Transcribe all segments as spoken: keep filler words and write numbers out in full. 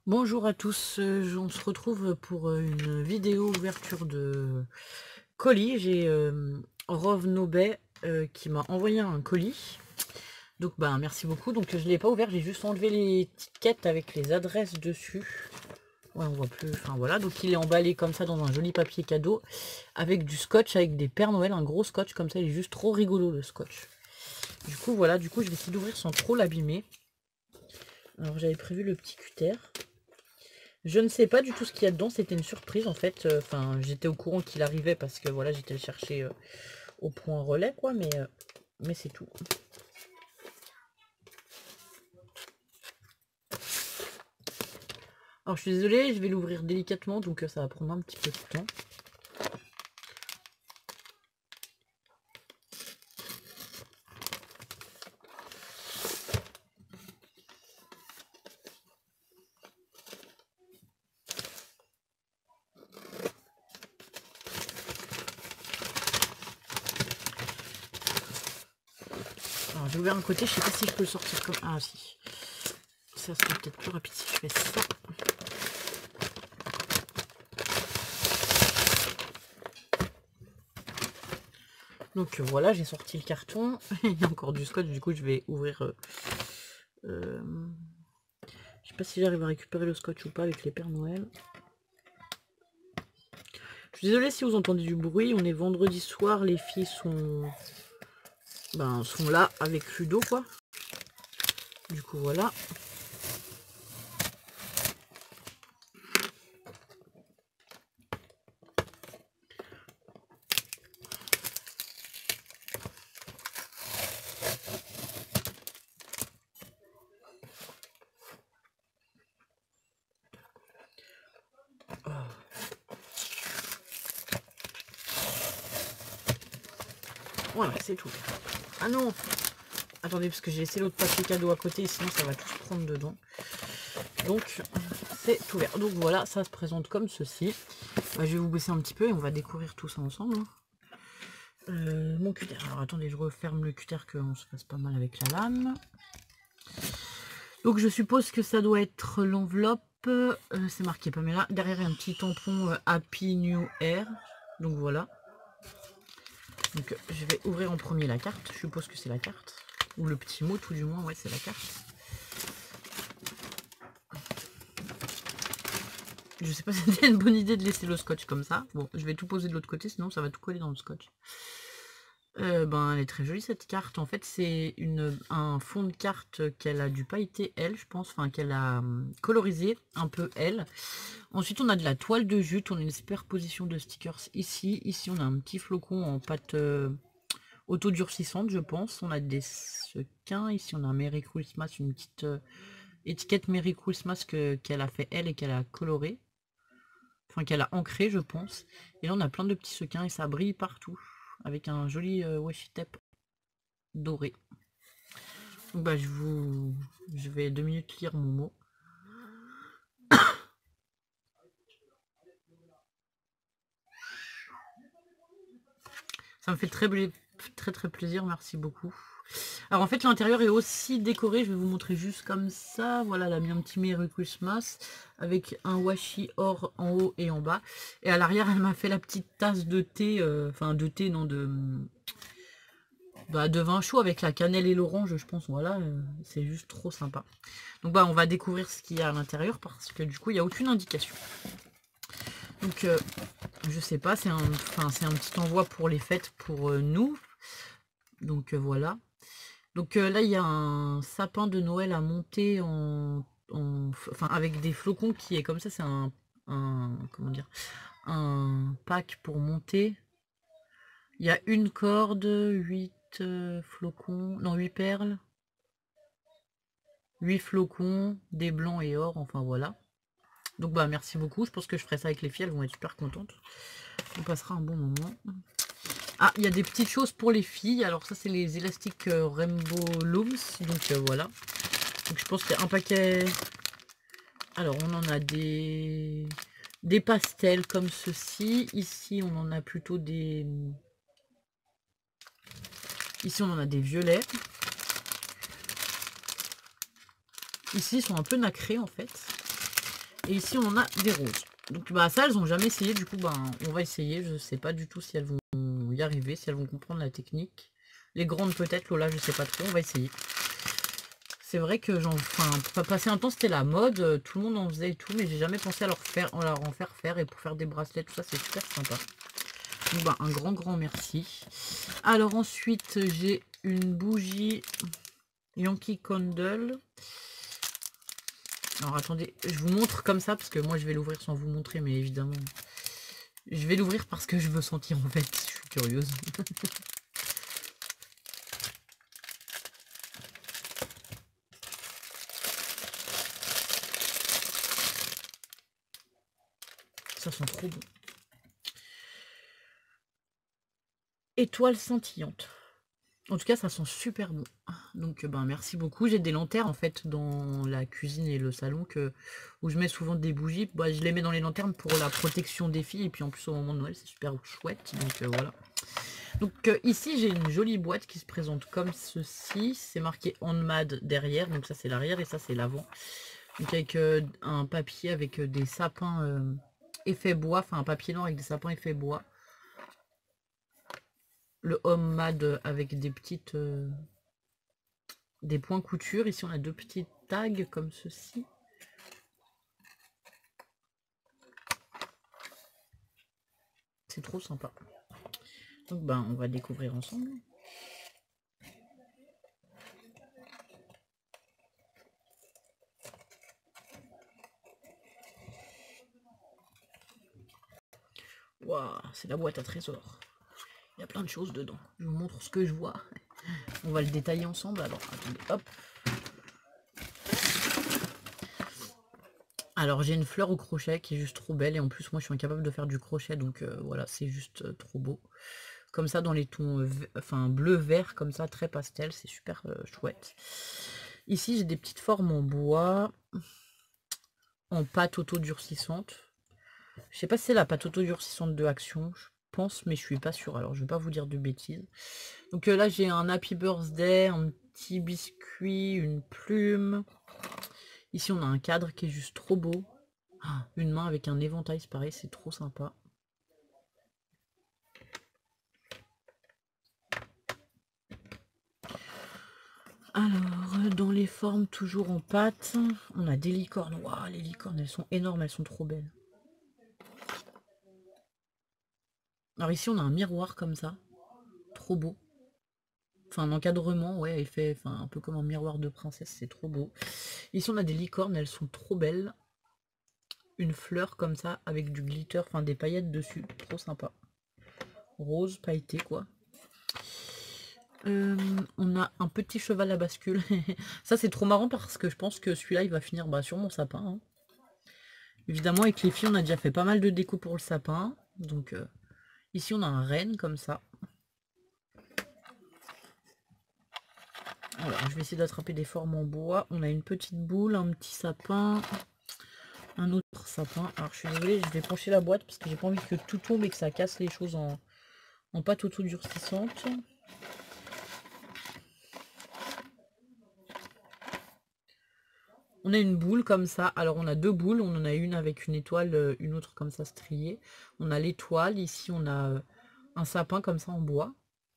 Bonjour à tous, euh, on se retrouve pour euh, une vidéo ouverture de colis. J'ai euh, Rove Nobet euh, qui m'a envoyé un colis. Donc bah merci beaucoup. Donc je ne l'ai pas ouvert, j'ai juste enlevé les étiquettes avec les adresses dessus. Ouais, on voit plus. Enfin voilà, donc il est emballé comme ça dans un joli papier cadeau avec du scotch, avec des Pères Noël, un gros scotch comme ça. Il est juste trop rigolo le scotch. Du coup voilà, du coup je vais essayer d'ouvrir sans trop l'abîmer. Alors j'avais prévu le petit cutter. Je ne sais pas du tout ce qu'il y a dedans, c'était une surprise en fait. Enfin, euh, j'étais au courant qu'il arrivait parce que voilà, j'étais le chercher euh, au point relais quoi, mais, euh, mais c'est tout. Alors je suis désolée, je vais l'ouvrir délicatement, donc euh, ça va prendre un petit peu de temps. Alors j'ai ouvert un côté, je sais pas si je peux le sortir comme... Ah si. Ça sera peut-être plus rapide si je fais ça. Donc euh, voilà, j'ai sorti le carton. Il y a encore du scotch, du coup je vais ouvrir... Euh, euh, je sais pas si j'arrive à récupérer le scotch ou pas avec les Pères Noël. Je suis désolée si vous entendez du bruit, on est vendredi soir, les filles sont... Ben, sont là avec Ludo quoi. Du coup voilà. Oh. Voilà, c'est tout. Ah non! Attendez, parce que j'ai laissé l'autre papier cadeau à côté, sinon ça va tout se prendre dedans. Donc, c'est ouvert. Donc voilà, ça se présente comme ceci. Bah, je vais vous baisser un petit peu et on va découvrir tout ça ensemble. Euh, mon cutter. Alors attendez, je referme le cutter qu'on se fasse pas mal avec la lame. Donc je suppose que ça doit être l'enveloppe. Euh, c'est marqué Pamela. Derrière, il y a un petit tampon euh, Happy New Year. Donc voilà. Donc je vais ouvrir en premier la carte. Je suppose que c'est la carte. Ou le petit mot tout du moins. Ouais, c'est la carte. Je sais pas si c'était une bonne idée de laisser le scotch comme ça. Bon, je vais tout poser de l'autre côté, sinon ça va tout coller dans le scotch. Euh, ben, elle est très jolie cette carte. En fait, c'est une un fond de carte qu'elle a dû pailleter elle, je pense. Enfin, qu'elle a hum, colorisé un peu elle. Ensuite, on a de la toile de jute. On a une superposition de stickers ici. Ici, on a un petit flocon en pâte euh, auto-durcissante, je pense. On a des sequins. Ici, on a un Merry Christmas, une petite euh, étiquette Merry Christmas que qu'elle a fait elle et qu'elle a colorée. Enfin, qu'elle a ancré, je pense. Et là, on a plein de petits sequins et ça brille partout. Avec un joli euh, washi tape doré. Donc, bah, je vous... Je vais deux minutes lire mon mot. Ça me fait très, très, très plaisir. Merci beaucoup. Alors, en fait, l'intérieur est aussi décoré. Je vais vous montrer juste comme ça. Voilà, elle a mis un petit Merry Christmas avec un washi or en haut et en bas. Et à l'arrière, elle m'a fait la petite tasse de thé. Euh, enfin, de thé, non, de... Bah, de vin chaud avec la cannelle et l'orange, je pense. Voilà, euh, c'est juste trop sympa. Donc bah on va découvrir ce qu'il y a à l'intérieur parce que du coup il n'y a aucune indication. Donc euh, je sais pas, c'est un, enfin, c'est un petit envoi pour les fêtes pour euh, nous. Donc euh, voilà. Donc euh, là il y a un sapin de Noël à monter en, en enfin avec des flocons qui est comme ça, c'est un, un comment dire, un pack pour monter. Il y a une corde, huit euh, flocons, non huit perles, huit flocons, des blancs et or, enfin voilà. Donc bah merci beaucoup, je pense que je ferai ça avec les filles, elles vont être super contentes. On passera un bon moment. Ah, il y a des petites choses pour les filles, alors ça c'est les élastiques euh, Rainbow Looms, donc euh, voilà. Donc je pense qu'il y a un paquet... Alors on en a des... des pastels comme ceci, ici on en a plutôt des... Ici on en a des violets. Ici ils sont un peu nacrés en fait. Et ici, on en a des roses. Donc, bah, ça, elles n'ont jamais essayé. Du coup, bah, on va essayer. Je ne sais pas du tout si elles vont y arriver, si elles vont comprendre la technique. Les grandes, peut-être. Lola, je sais pas trop. On va essayer. C'est vrai que, j'en, enfin, passer un temps, c'était la mode. Tout le monde en faisait et tout. Mais j'ai jamais pensé à leur, faire, à leur en faire faire. Et pour faire des bracelets, tout ça, c'est super sympa. Donc, bah, un grand, grand merci. Alors, ensuite, j'ai une bougie Yankee Candle. Alors attendez, je vous montre comme ça parce que moi je vais l'ouvrir sans vous montrer, mais évidemment je vais l'ouvrir parce que je veux sentir en fait, je suis curieuse. Ça sent trop bon. Étoile scintillante. En tout cas, ça sent super bon. Donc, ben, merci beaucoup. J'ai des lanternes, en fait, dans la cuisine et le salon que, où je mets souvent des bougies. Bah, je les mets dans les lanternes pour la protection des filles. Et puis, en plus, au moment de Noël, c'est super chouette. Donc, euh, voilà. Donc, euh, ici, j'ai une jolie boîte qui se présente comme ceci. C'est marqué Handmade derrière. Donc, ça, c'est l'arrière et ça, c'est l'avant. Donc, avec euh, un papier avec des sapins euh, effet bois. Enfin, un papier noir avec des sapins effet bois. Le Homemade avec des petites euh, des points couture. Ici on a deux petits tags comme ceci. C'est trop sympa. Donc ben on va découvrir ensemble. Waouh, c'est la boîte à trésor. Il y a plein de choses dedans. Je vous montre ce que je vois. On va le détailler ensemble. Alors attendez, hop. Alors j'ai une fleur au crochet qui est juste trop belle et en plus moi je suis incapable de faire du crochet donc euh, voilà, c'est juste euh, trop beau. Comme ça dans les tons euh, enfin bleu vert comme ça, très pastel, c'est super euh, chouette. Ici j'ai des petites formes en bois, en pâte auto-durcissante. Je sais pas si c'est la pâte auto-durcissante de Action, je pense, mais je suis pas sûre, alors je vais pas vous dire de bêtises. Donc euh, là j'ai un Happy Birthday, un petit biscuit, une plume. Ici on a un cadre qui est juste trop beau. Ah, une main avec un éventail, c'est pareil, c'est trop sympa. Alors, dans les formes toujours en pâte, on a des licornes. Waouh, les licornes, elles sont énormes, elles sont trop belles. Alors ici, on a un miroir comme ça, trop beau. Enfin, un encadrement, ouais, il fait enfin, un peu comme un miroir de princesse, c'est trop beau. Ici, on a des licornes, elles sont trop belles. Une fleur comme ça, avec du glitter, enfin des paillettes dessus, trop sympa. Rose, pailleté, quoi. Euh, on a un petit cheval à bascule. Ça, c'est trop marrant parce que je pense que celui-là, il va finir bah, sur mon sapin. Hein. Évidemment, avec les filles, on a déjà fait pas mal de déco pour le sapin. Donc, euh, ici, on a un renne comme ça. Voilà, je vais essayer d'attraper des formes en bois. On a une petite boule, un petit sapin, un autre sapin. Alors, je suis désolée, je vais pencher la boîte parce que j'ai pas envie que tout tombe et que ça casse les choses en, en pâte auto-durcissante. On a une boule comme ça. Alors, on a deux boules. On en a une avec une étoile, une autre comme ça striée. On a l'étoile. Ici, on a un sapin comme ça en bois.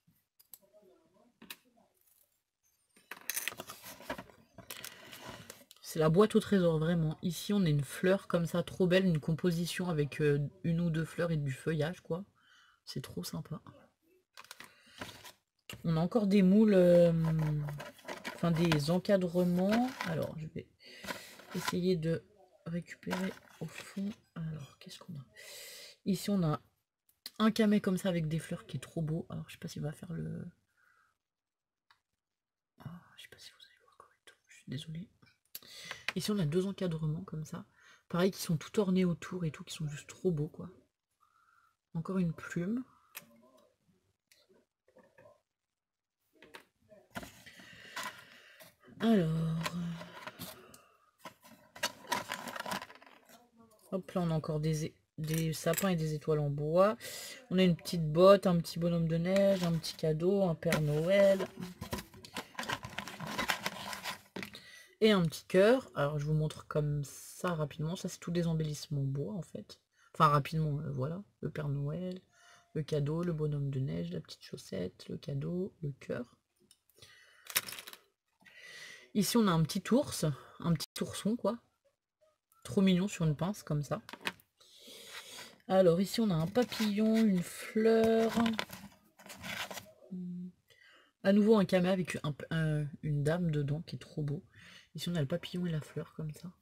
C'est la boîte au trésor, vraiment. Ici, on a une fleur comme ça, trop belle. Une composition avec euh, une ou deux fleurs et du feuillage, quoi. C'est trop sympa. On a encore des moules, euh, enfin des encadrements. Alors, je vais essayer de récupérer au fond. Alors, qu'est-ce qu'on a? Ici, on a un camé comme ça avec des fleurs qui est trop beau. Alors, je sais pas s'il va faire le... Oh, je sais pas si vous allez voir correctement. Je suis désolée. Ici, on a deux encadrements comme ça. Pareil, qui sont tout ornés autour et tout, qui sont juste trop beaux, quoi. Encore une plume. Alors... Hop, là, on a encore des, des sapins et des étoiles en bois. On a une petite botte, un petit bonhomme de neige, un petit cadeau, un Père Noël. et un petit cœur. Alors je vous montre comme ça rapidement. Ça c'est tous des embellissements bois en fait. Enfin rapidement, euh, voilà. Le Père Noël, le cadeau, le bonhomme de neige, la petite chaussette, le cadeau, le cœur. Ici on a un petit ours, un petit ourson quoi. Trop mignon sur une pince comme ça. Alors ici on a un papillon, une fleur. À nouveau un camé avec un, un, une dame dedans qui est trop beau. Ici on a le papillon et la fleur comme ça.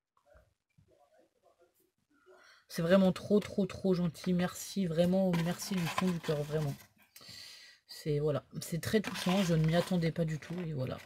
C'est vraiment trop trop trop gentil. Merci, vraiment merci du fond du cœur, vraiment. C'est voilà, c'est très touchant, je ne m'y attendais pas du tout et voilà.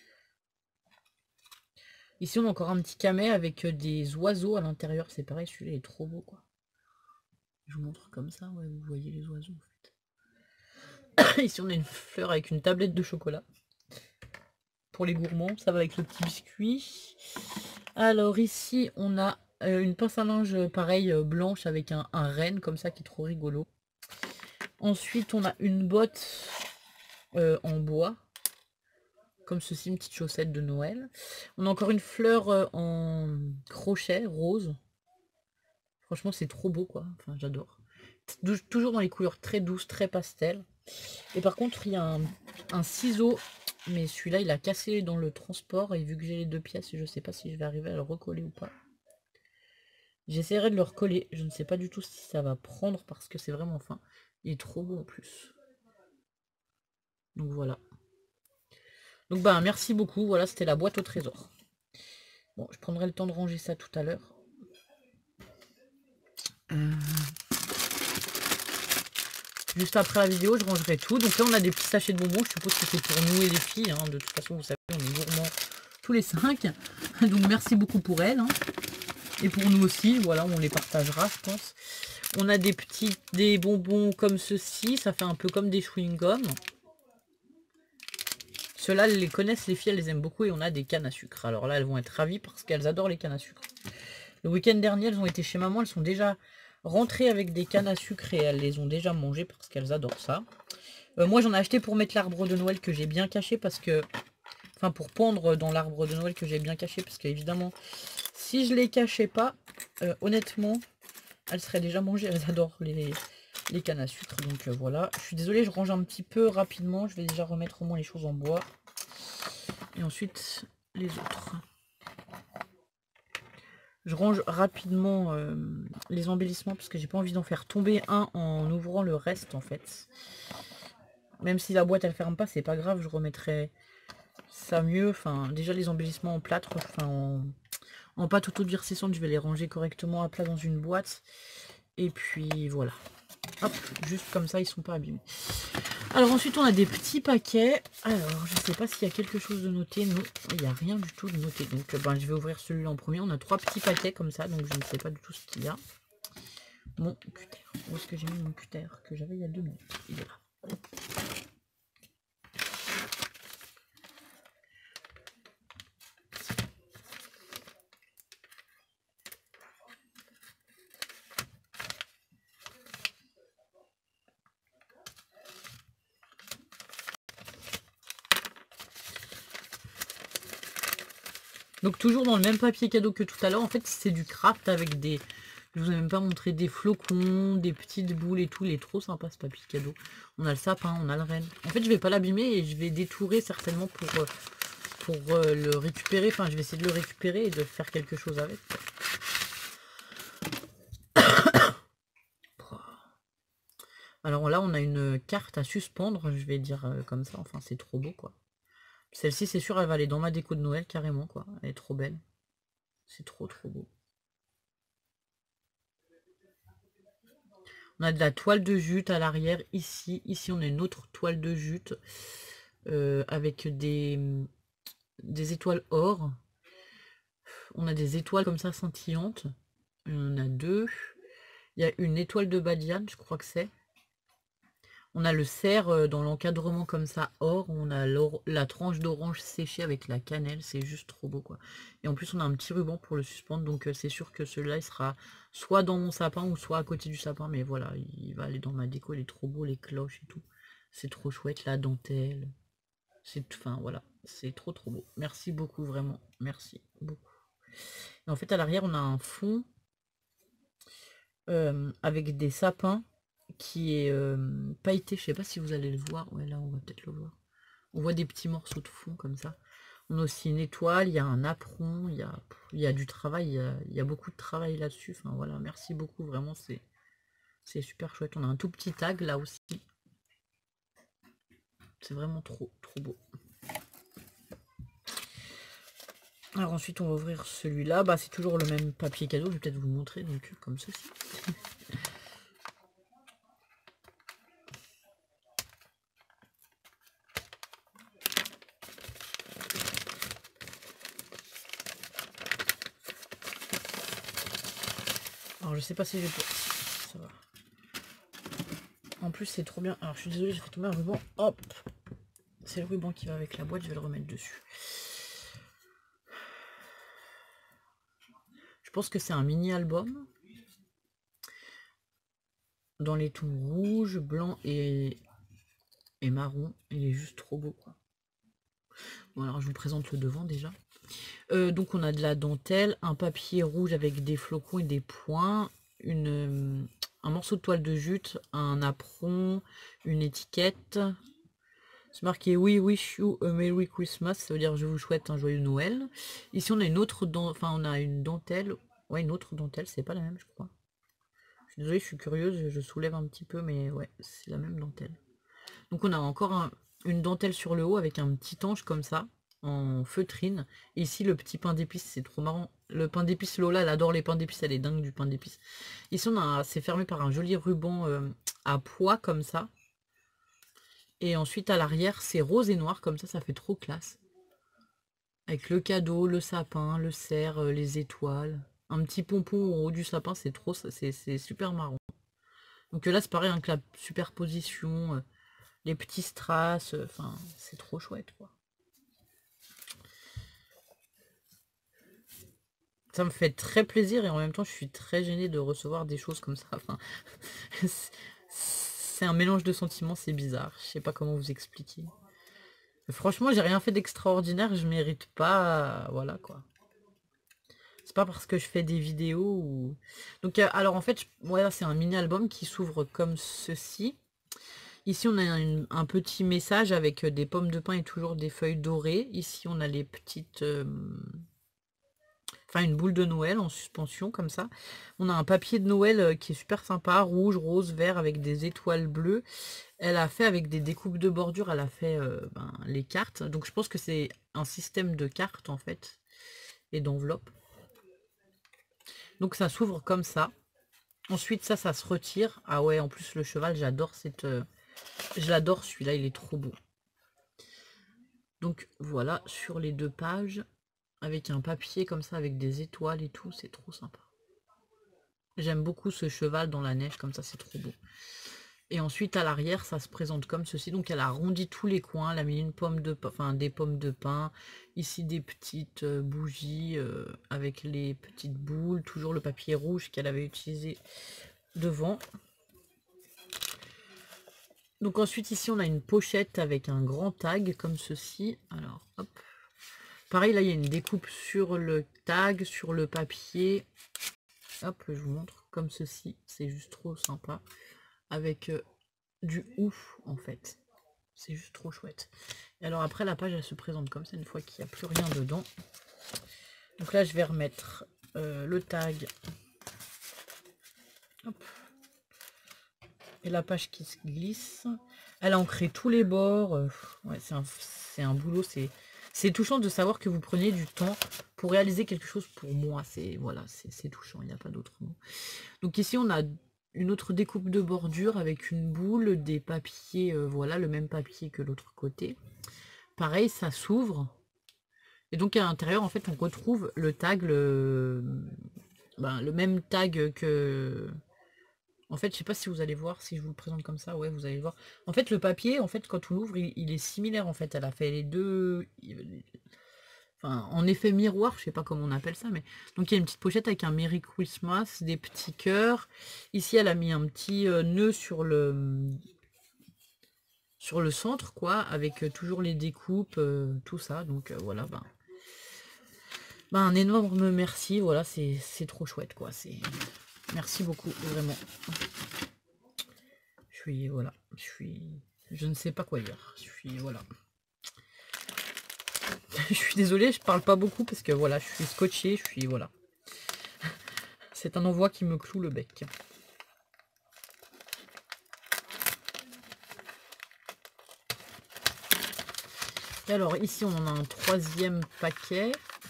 Ici on a encore un petit camé avec des oiseaux à l'intérieur, c'est pareil, celui-là est trop beau quoi. Je vous montre comme ça, ouais, vous voyez les oiseaux en fait. Ici on a une fleur avec une tablette de chocolat. Pour les gourmands, ça va avec le petit biscuit. Alors ici on a euh, une pince à linge pareil euh, blanche avec un, un renne comme ça qui est trop rigolo. Ensuite on a une botte euh, en bois. Comme ceci, une petite chaussette de Noël. On a encore une fleur euh, en crochet rose. Franchement c'est trop beau quoi, enfin j'adore. Toujours dans les couleurs très douces, très pastel. Et par contre il y a un, un ciseau, mais celui-là il a cassé dans le transport, et vu que j'ai les deux pièces, je sais pas si je vais arriver à le recoller ou pas. J'essaierai de le recoller, je ne sais pas du tout si ça va prendre parce que c'est vraiment fin. Il est trop beau en plus. Donc voilà. Donc bah merci beaucoup, voilà c'était la boîte au trésor. Bon, je prendrai le temps de ranger ça tout à l'heure. Euh... Juste après la vidéo, je rangerai tout. Donc là, on a des petits sachets de bonbons. Je suppose que c'est pour nous et les filles. Hein. De toute façon, vous savez, on est gourmands tous les cinq. Donc merci beaucoup pour elles. Hein. Et pour nous aussi. Voilà, on les partagera, je pense. On a des petits des bonbons comme ceci. Ça fait un peu comme des chewing-gums. Ceux-là, elles les connaissent, les filles, elles les aiment beaucoup. Et on a des cannes à sucre. Alors là, elles vont être ravies parce qu'elles adorent les cannes à sucre. Le week-end dernier, elles ont été chez maman. Elles sont déjà rentrées avec des cannes à sucre et elles les ont déjà mangées parce qu'elles adorent ça. Euh, moi, j'en ai acheté pour mettre l'arbre de Noël que j'ai bien caché parce que... Enfin, pour pondre dans l'arbre de Noël que j'ai bien caché parce qu'évidemment, si je les cachais pas, euh, honnêtement, elles seraient déjà mangées. Elles adorent les, les cannes à sucre. Donc euh, voilà. Je suis désolée, je range un petit peu rapidement. Je vais déjà remettre au moins les choses en bois. Et ensuite, les autres. Je range rapidement euh, les embellissements parce que j'ai pas envie d'en faire tomber un en ouvrant le reste en fait. Même si la boîte elle ferme pas, c'est pas grave, je remettrai ça mieux. Enfin, déjà les embellissements en plâtre, enfin en, en pâte auto-durcissante, je vais les ranger correctement à plat dans une boîte. Et puis voilà. Hop, juste comme ça, ils sont pas abîmés. Alors ensuite on a des petits paquets. Alors je sais pas s'il y a quelque chose de noté. Non, il n'y a rien du tout de noté. Donc ben, je vais ouvrir celui-là en premier. On a trois petits paquets comme ça, donc je ne sais pas du tout ce qu'il y a. Mon cutter. Où est-ce que j'ai mis mon cutter que j'avais il y a deux minutes? Il est là. Donc toujours dans le même papier cadeau que tout à l'heure. En fait c'est du craft avec des... Je vous ai même pas montré des flocons, des petites boules et tout. Il est trop sympa ce papier cadeau. On a le sapin, on a le renne. En fait je vais pas l'abîmer et je vais détourer certainement pour, pour le récupérer. Enfin je vais essayer de le récupérer et de faire quelque chose avec. Alors là on a une carte à suspendre, je vais dire comme ça. Enfin c'est trop beau quoi. Celle-ci, c'est sûr, elle va aller dans ma déco de Noël, carrément, quoi. Elle est trop belle. C'est trop, trop beau. On a de la toile de jute à l'arrière, ici. Ici, on a une autre toile de jute euh, avec des, des étoiles or. On a des étoiles comme ça, scintillantes. On a deux. Il y a une étoile de badiane, je crois que c'est. On a le cerf dans l'encadrement comme ça, or. On a la tranche d'orange séchée avec la cannelle. C'est juste trop beau, quoi. Et en plus, on a un petit ruban pour le suspendre. Donc, c'est sûr que celui-là, il sera soit dans mon sapin ou soit à côté du sapin. Mais voilà, il va aller dans ma déco. Il est trop beau, les cloches et tout. C'est trop chouette, la dentelle. C'est, enfin voilà, c'est trop trop beau. Merci beaucoup, vraiment. Merci beaucoup. Et en fait, à l'arrière, on a un fond euh, avec des sapins qui est euh, pailleté. Je sais pas si vous allez le voir. Ouais, là, on va peut-être le voir. On voit des petits morceaux de fond comme ça. On a aussi une étoile, il y a un apron, il y a, il y a du travail, il y a, il y a beaucoup de travail là-dessus. Enfin voilà, merci beaucoup, vraiment, c'est c'est super chouette. On a un tout petit tag là aussi. C'est vraiment trop, trop beau. Alors ensuite, on va ouvrir celui-là. Bah, c'est toujours le même papier cadeau. Je vais peut-être vous montrer, donc comme ceci. Alors je sais pas si j'ai... Ça va. En plus, c'est trop bien. Alors je suis désolée, j'ai fait tomber un ruban. Hop, c'est le ruban qui va avec la boîte. Je vais le remettre dessus. Je pense que c'est un mini-album. Dans les tons rouges, blancs et, et marron. Il est juste trop beau, quoi. Bon, alors je vous présente le devant déjà. Euh, donc on a de la dentelle, un papier rouge avec des flocons et des points, une, un morceau de toile de jute, un apron, une étiquette. C'est marqué We wish you a Merry Christmas, ça veut dire je vous souhaite un joyeux Noël. Ici on a une autre dent, enfin on a une dentelle, ouais une autre dentelle, c'est pas la même je crois. Je suis désolée, je suis curieuse, je soulève un petit peu, mais ouais, c'est la même dentelle. Donc on a encore un, une dentelle sur le haut avec un petit ange comme ça, en feutrine. Et ici le petit pain d'épices, c'est trop marrant. Le pain d'épices Lola, elle adore les pains d'épices, elle est dingue du pain d'épices. Ici on a, c'est fermé par un joli ruban euh, à pois comme ça. Et ensuite à l'arrière c'est rose et noir comme ça, ça fait trop classe. Avec le cadeau, le sapin, le cerf, euh, les étoiles. Un petit pompon au haut du sapin, c'est trop, c'est super marrant. Donc là c'est pareil, hein, que la superposition... Euh, les petits strass, enfin, euh, c'est trop chouette, quoi. Ça me fait très plaisir et en même temps, je suis très gênée de recevoir des choses comme ça. Enfin, c'est un mélange de sentiments, c'est bizarre. Je sais pas comment vous expliquer. Franchement, j'ai rien fait d'extraordinaire, je mérite pas, voilà, quoi. C'est pas parce que je fais des vidéos ou... Donc, euh, alors en fait, je... voilà, c'est un mini-album qui s'ouvre comme ceci. Ici, on a une, un petit message avec des pommes de pin et toujours des feuilles dorées. Ici, on a les petites... Euh... Enfin, une boule de Noël en suspension, comme ça. On a un papier de Noël qui est super sympa, rouge, rose, vert, avec des étoiles bleues. Elle a fait avec des découpes de bordure, elle a fait euh, ben, les cartes. Donc, je pense que c'est un système de cartes, en fait, et d'enveloppes. Donc, ça s'ouvre comme ça. Ensuite, ça, ça se retire. Ah ouais, en plus, le cheval, j'adore cette... Euh... Je l'adore celui-là, il est trop beau. Donc voilà, sur les deux pages, avec un papier comme ça, avec des étoiles et tout, c'est trop sympa. J'aime beaucoup ce cheval dans la neige, comme ça, c'est trop beau. Et ensuite, à l'arrière, ça se présente comme ceci. Donc elle a arrondi tous les coins, elle a mis une pomme de pain, enfin des pommes de pain. Ici, des petites euh, bougies euh, avec les petites boules. Toujours le papier rouge qu'elle avait utilisé devant. Donc ensuite ici on a une pochette avec un grand tag comme ceci. Alors hop. Pareil là il y a une découpe sur le tag, sur le papier. Hop, je vous montre comme ceci. C'est juste trop sympa. Avec euh, du ouf en fait. C'est juste trop chouette. Et alors après la page elle se présente comme ça une fois qu'il n'y a plus rien dedans. Donc là je vais remettre euh, le tag. Hop. Et la page qui se glisse. Elle a ancré tous les bords. Euh, ouais, c'est un, c'est un boulot. C'est, c'est touchant de savoir que vous prenez du temps pour réaliser quelque chose pour moi. C'est voilà, c'est touchant. Il n'y a pas d'autre mot. Donc ici, on a une autre découpe de bordure avec une boule, des papiers. Euh, voilà, le même papier que l'autre côté. Pareil, ça s'ouvre. Et donc à l'intérieur, en fait, on retrouve le tag, le, ben, le même tag que... En fait, je sais pas si vous allez voir, si je vous le présente comme ça, ouais, vous allez voir. En fait, le papier, en fait, quand on l'ouvre, il, il est similaire, en fait. Elle a fait les deux... Enfin, en effet miroir, je sais pas comment on appelle ça, mais... Donc, il y a une petite pochette avec un Merry Christmas, des petits cœurs. Ici, elle a mis un petit euh, nœud sur le... sur le centre, quoi, avec euh, toujours les découpes, euh, tout ça. Donc euh, voilà, ben, ben, un énorme merci, voilà, c'est trop chouette, quoi. C'est merci beaucoup, vraiment. Je suis, voilà, je suis, je ne sais pas quoi dire. Je suis, voilà. Je suis désolée, je parle pas beaucoup parce que voilà, je suis scotché, je suis, voilà. C'est un envoi qui me cloue le bec. Et alors ici on en a un troisième paquet.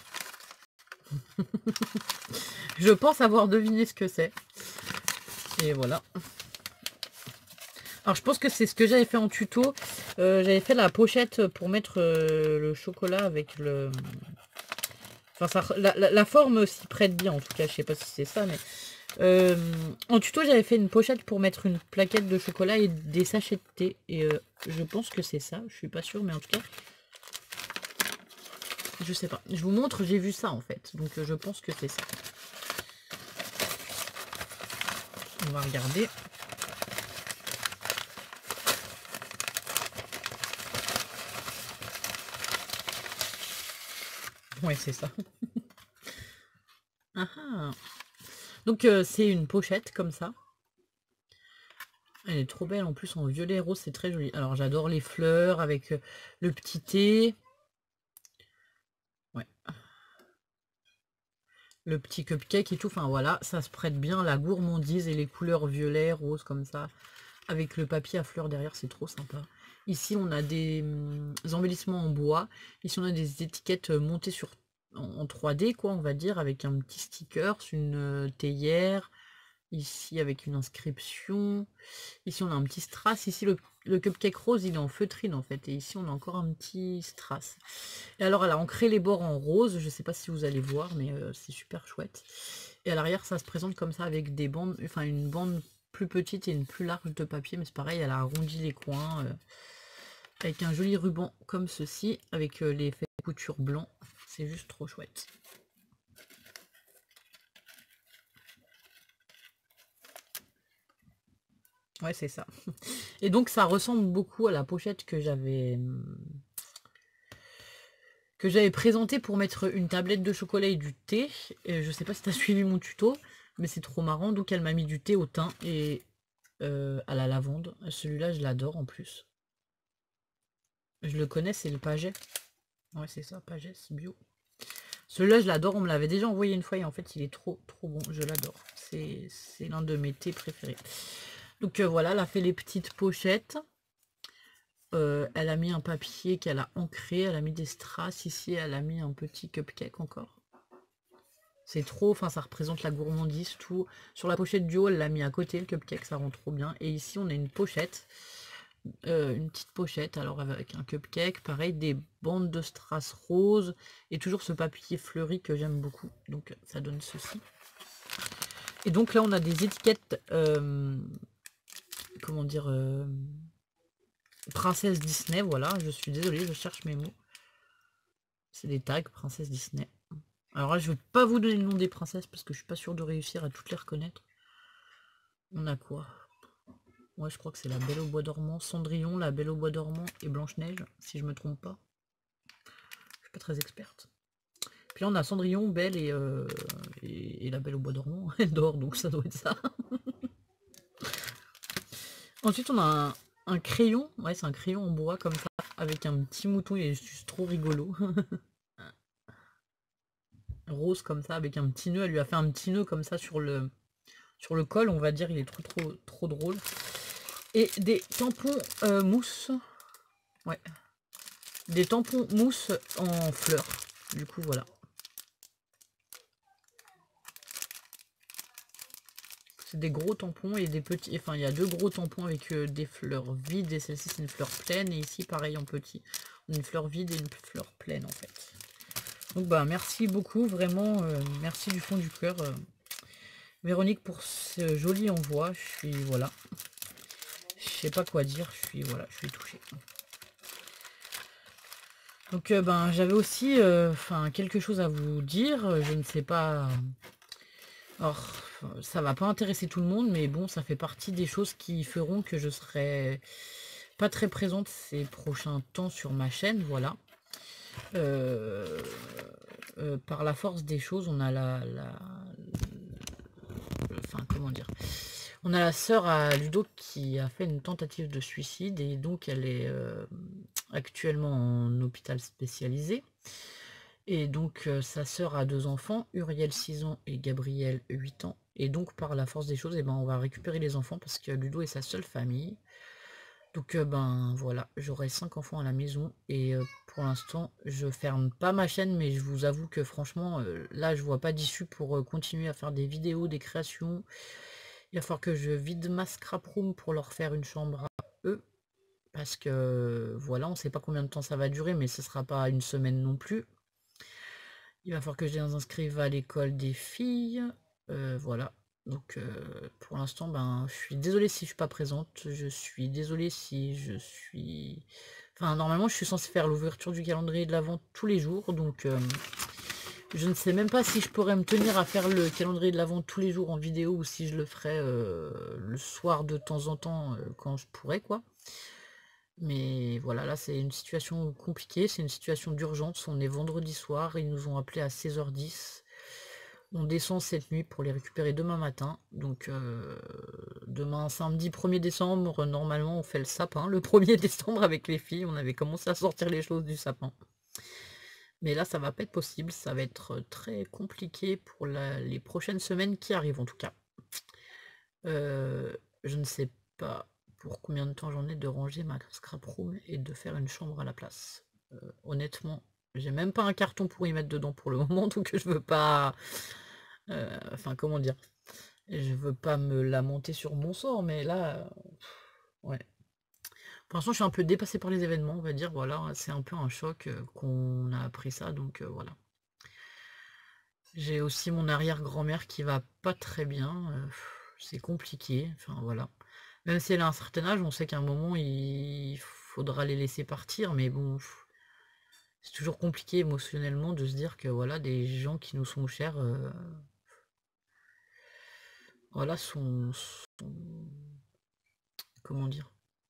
Je pense avoir deviné ce que c'est. Et voilà. Alors je pense que c'est ce que j'avais fait en tuto. Euh, j'avais fait la pochette pour mettre euh, le chocolat avec le... Enfin, ça, la, la, la forme s'y prête bien en tout cas. Je sais pas si c'est ça, mais... Euh, en tuto j'avais fait une pochette pour mettre une plaquette de chocolat et des sachets de thé. Et euh, je pense que c'est ça. Je suis pas sûre, mais en tout cas... Je sais pas. Je vous montre, j'ai vu ça en fait. Donc euh, je pense que c'est ça. On va regarder. Ouais, c'est ça. Ah ah. Donc euh, c'est une pochette comme ça. Elle est trop belle en plus en violet rose, c'est très joli. Alors j'adore les fleurs avec euh, le petit thé. Ouais. Le petit cupcake et tout. Enfin voilà, ça se prête bien à la gourmandise et les couleurs violet, rose comme ça. Avec le papier à fleurs derrière, c'est trop sympa. Ici on a des, hum, des embellissements en bois. Ici on a des étiquettes montées sur en, en trois D quoi, on va dire, avec un petit sticker, une euh, théière. Ici avec une inscription. Ici on a un petit strass. Ici le, le cupcake rose il est en feutrine en fait. Et ici on a encore un petit strass. Et alors elle a ancré les bords en rose. Je sais pas si vous allez voir mais euh, c'est super chouette. Et à l'arrière ça se présente comme ça avec des bandes. Enfin une bande plus petite et une plus large de papier. Mais c'est pareil, elle a arrondi les coins. Euh, avec un joli ruban comme ceci. Avec euh, les faits de couture blanc. C'est juste trop chouette. Ouais, c'est ça. Et donc, ça ressemble beaucoup à la pochette que j'avais que j'avais présentée pour mettre une tablette de chocolat et du thé. Et je sais pas si tu as suivi mon tuto, mais c'est trop marrant. Donc, elle m'a mis du thé au thym et euh, à la lavande. Celui-là, je l'adore en plus. Je le connais, c'est le Paget. Ouais, c'est ça, Paget, c'est bio. Celui-là, je l'adore. On me l'avait déjà envoyé une fois et en fait, il est trop, trop bon. Je l'adore. C'est l'un de mes thés préférés. Donc euh, voilà, elle a fait les petites pochettes. Euh, elle a mis un papier qu'elle a ancré. Elle a mis des strass. Ici, elle a mis un petit cupcake encore. C'est trop, enfin ça représente la gourmandise, tout. Sur la pochette du haut, elle l'a mis à côté, le cupcake, ça rend trop bien. Et ici, on a une pochette. Euh, une petite pochette, alors avec un cupcake. Pareil, des bandes de strass rose. Et toujours ce papier fleuri que j'aime beaucoup. Donc ça donne ceci. Et donc là, on a des étiquettes... Euh, comment dire, euh, princesse Disney, voilà, je suis désolée, je cherche mes mots. C'est des tags, princesse Disney. Alors là, je vais pas vous donner le nom des princesses parce que je suis pas sûre de réussir à toutes les reconnaître. On a quoi? Ouais, je crois que c'est la Belle au Bois dormant, Cendrillon, la Belle au Bois dormant et Blanche-Neige, si je me trompe pas. Je suis pas très experte. Puis là, on a Cendrillon, Belle et, euh, et, et la Belle au Bois dormant. Elle dort, donc ça doit être ça. Ensuite, on a un, un crayon. Ouais, c'est un crayon en bois comme ça, avec un petit mouton. Il est juste trop rigolo. Rose comme ça, avec un petit nœud. Elle lui a fait un petit nœud comme ça sur le, sur le col, on va dire. Il est trop, trop, trop drôle. Et des tampons euh, mousse. Ouais. Des tampons mousse en fleurs. Du coup, voilà. C'est des gros tampons et des petits... Enfin, il y a deux gros tampons avec euh, des fleurs vides. Et celle-ci, c'est une fleur pleine. Et ici, pareil, en petit. Une fleur vide et une fleur pleine, en fait. Donc, bah, merci beaucoup. Vraiment, euh, merci du fond du cœur. Euh, Véronique, pour ce joli envoi. Je suis... Voilà. Je sais pas quoi dire. Je suis... Voilà, je suis touchée. Donc, euh, ben, j'avais aussi... Enfin, euh, quelque chose à vous dire. Je ne sais pas... Alors, ça va pas intéresser tout le monde, mais bon, ça fait partie des choses qui feront que je serai pas très présente ces prochains temps sur ma chaîne, voilà. Euh, euh, par la force des choses, on a la, la, enfin comment dire, on a la sœur à Ludo qui a fait une tentative de suicide et donc elle est euh, actuellement en hôpital spécialisé. Et donc euh, sa sœur a deux enfants, Uriel six ans et Gabriel huit ans. Et donc par la force des choses, eh ben, on va récupérer les enfants parce que Ludo est sa seule famille. Donc euh, ben voilà, j'aurai cinq enfants à la maison et euh, pour l'instant je ferme pas ma chaîne, mais je vous avoue que franchement euh, là je vois pas d'issue pour euh, continuer à faire des vidéos, des créations. Il va falloir que je vide ma scrap room pour leur faire une chambre à eux. Parce que voilà, on sait pas combien de temps ça va durer, mais ce sera pas une semaine non plus. Il va falloir que je les inscrive à l'école des filles. Euh, voilà. Donc euh, pour l'instant, ben, je suis désolée si je suis pas présente. Je suis désolée si je suis... Enfin, normalement, je suis censée faire l'ouverture du calendrier de l'Avent tous les jours. Donc euh, je ne sais même pas si je pourrais me tenir à faire le calendrier de l'Avent tous les jours en vidéo ou si je le ferais euh, le soir de temps en temps euh, quand je pourrais, quoi. Mais voilà, là c'est une situation compliquée, c'est une situation d'urgence. On est vendredi soir, ils nous ont appelé à seize heures dix. On descend cette nuit pour les récupérer demain matin. Donc euh, demain samedi premier décembre, normalement on fait le sapin. Le premier décembre avec les filles, on avait commencé à sortir les choses du sapin. Mais là ça va pas être possible, ça va être très compliqué pour la, les prochaines semaines qui arrivent en tout cas. Euh, je ne sais pas pour combien de temps j'en ai de ranger ma scrap room et de faire une chambre à la place. Euh, honnêtement, j'ai même pas un carton pour y mettre dedans pour le moment, donc je veux pas... Euh, enfin, comment dire, je veux pas me lamenter sur mon sort, mais là... euh, ouais. Pour l'instant, je suis un peu dépassée par les événements, on va dire, voilà, c'est un peu un choc euh, qu'on a appris ça, donc euh, voilà. J'ai aussi mon arrière-grand-mère qui va pas très bien, euh, c'est compliqué, enfin voilà. Même si elle a un certain âge, on sait qu'à un moment, il faudra les laisser partir, mais bon, c'est toujours compliqué émotionnellement de se dire que voilà, des gens qui nous sont chers, euh, voilà, sont, sont, comment dire,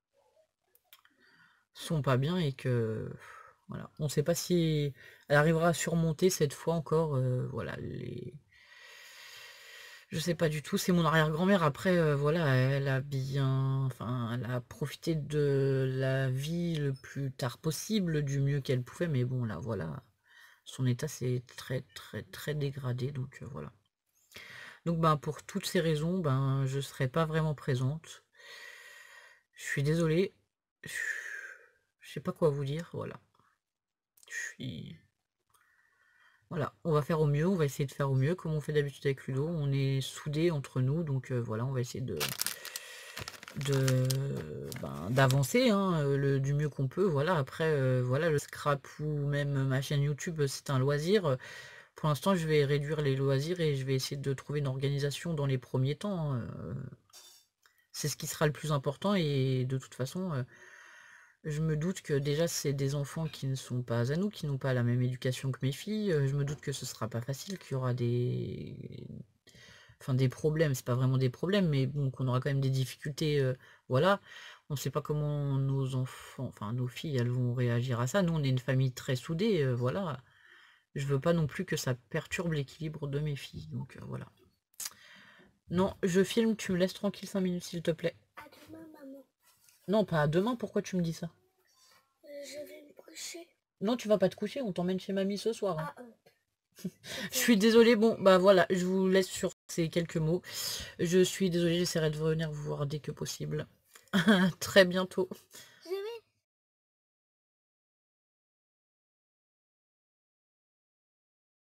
sont pas bien et que, voilà, on sait pas si elle arrivera à surmonter cette fois encore, euh, voilà, les... Je sais pas du tout, c'est mon arrière-grand-mère. Après, euh, voilà, elle a bien, enfin, elle a profité de la vie le plus tard possible, du mieux qu'elle pouvait, mais bon, là, voilà, son état s'est très, très, très dégradé, donc euh, voilà. Donc, ben, pour toutes ces raisons, ben, je serai pas vraiment présente. Je suis désolée, je je sais pas quoi vous dire, voilà. Je suis... Voilà, on va faire au mieux, on va essayer de faire au mieux, comme on fait d'habitude avec Ludo. On est soudés entre nous, donc euh, voilà, on va essayer de de ben, d'avancer hein, le, du mieux qu'on peut. Voilà, après, euh, voilà, le scrap ou même ma chaîne YouTube, c'est un loisir. Pour l'instant, je vais réduire les loisirs et je vais essayer de trouver une organisation dans les premiers temps. Hein. C'est ce qui sera le plus important et de toute façon... Euh, je me doute que déjà c'est des enfants qui ne sont pas à nous, qui n'ont pas la même éducation que mes filles. Je me doute que ce sera pas facile, qu'il y aura des... Enfin des problèmes, c'est pas vraiment des problèmes, mais bon, qu'on aura quand même des difficultés, euh, voilà. On ne sait pas comment nos enfants, enfin nos filles, elles vont réagir à ça. Nous, on est une famille très soudée, euh, voilà. Je veux pas non plus que ça perturbe l'équilibre de mes filles, donc euh, voilà. Non, je filme, tu me laisses tranquille cinq minutes s'il te plaît. Non, pas à demain, pourquoi tu me dis ça? euh, Je vais me coucher. Non, tu vas pas te coucher, on t'emmène chez mamie ce soir. Hein. Ah, euh. Je suis désolée, bon, bah voilà, je vous laisse sur ces quelques mots. Je suis désolée, j'essaierai de venir vous voir dès que possible. Très bientôt.